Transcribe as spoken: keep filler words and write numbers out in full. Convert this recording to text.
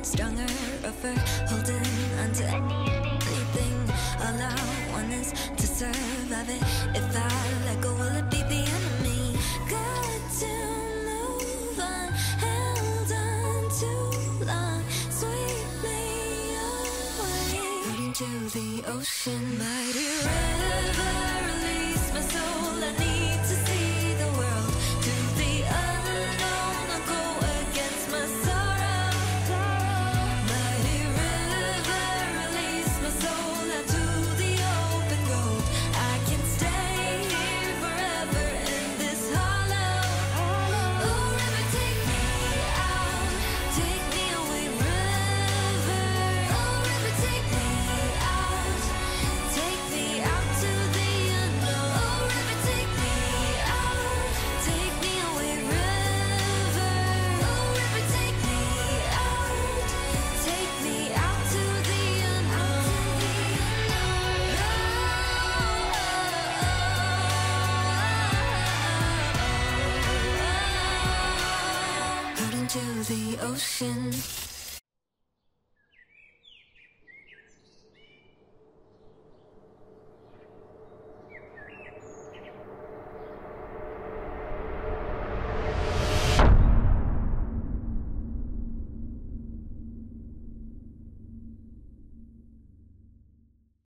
stronger, rougher, holding onto anything. All I want is to survive it. If I let go, will it be the enemy? Got to move on, held on too long. Sweep me away out into the ocean. Mighty river, release my soul. I need to see the world. To the unknown, I'll go against my sorrow. Mighty river, release my soul out to the open road. I can stay here forever in this hollow. Oh, river, take me out, take me away, river. Oh, river, take me out, take me out to the unknown. Oh, river, take me out, take me away, river. Oh, river, take me out, take me out to the unknown. Out into the ocean.